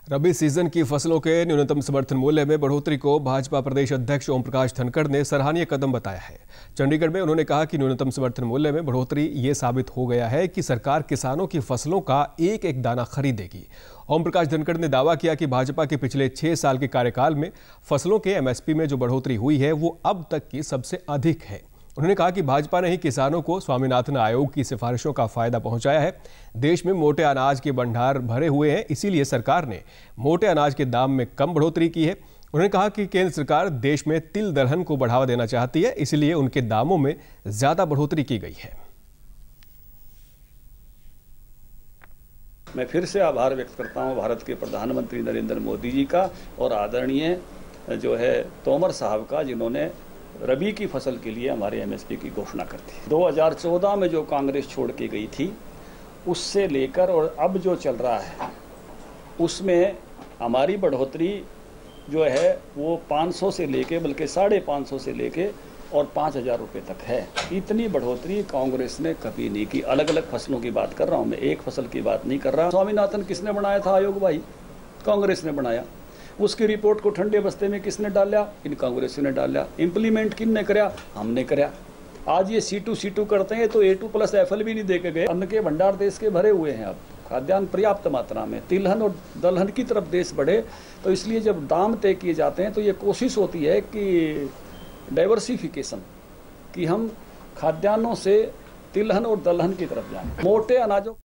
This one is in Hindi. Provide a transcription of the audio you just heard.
रबी सीजन की फसलों के न्यूनतम समर्थन मूल्य में बढ़ोतरी को भाजपा प्रदेश अध्यक्ष ओम प्रकाश धनखड़ ने सराहनीय कदम बताया है। चंडीगढ़ में उन्होंने कहा कि न्यूनतम समर्थन मूल्य में बढ़ोतरी ये साबित हो गया है कि सरकार किसानों की फसलों का एक एक दाना खरीदेगी। ओम प्रकाश धनखड़ ने दावा किया कि भाजपा के पिछले 6 साल के कार्यकाल में फसलों के एमएसपी में जो बढ़ोतरी हुई है वो अब तक की सबसे अधिक है। उन्होंने कहा कि भाजपा ने ही किसानों को स्वामीनाथन आयोग की सिफारिशों का फायदा पहुंचाया है। देश में मोटे अनाज के भंडार भरे हुए हैं, इसीलिए सरकार ने मोटे अनाज के दाम में कम बढ़ोतरी की है। उन्होंने कहा कि केंद्र सरकार देश में तिल दलहन को बढ़ावा देना चाहती है, इसलिए उनके दामों में ज्यादा बढ़ोतरी की गई है। मैं फिर से आभार व्यक्त करता हूं भारत के प्रधानमंत्री नरेंद्र मोदी जी का और आदरणीय जो है तोमर साहब का, जिन्होंने रबी की फसल के लिए हमारे एमएसपी की घोषणा कर दी। 2014 में जो कांग्रेस छोड़ के गई थी उससे लेकर और अब जो चल रहा है उसमें हमारी बढ़ोतरी जो है वो 500 से लेके बल्कि 550 से लेके और 5000 रुपये तक है। इतनी बढ़ोतरी कांग्रेस ने कभी नहीं की। अलग अलग फसलों की बात कर रहा हूँ मैं, एक फसल की बात नहीं कर रहा। स्वामीनाथन किसने बनाया था आयोग भाई? कांग्रेस ने बनाया। उसकी रिपोर्ट को ठंडे बस्ते में किसने डाला? इन कांग्रेस ने डाला। इम्प्लीमेंट किसने कराया? हमने कराया। आज ये C2 करते हैं तो A2+ FL भी नहीं दे के गए। अन्न के भंडार देश के भरे हुए हैं, अब खाद्यान्न पर्याप्त मात्रा में, तिलहन और दलहन की तरफ देश बढ़े। तो इसलिए जब दाम तय किए जाते हैं तो ये कोशिश होती है कि डाइवर्सिफिकेशन, कि हम खाद्यान्नों से तिलहन और दलहन की तरफ जाएं। मोटे अनाजों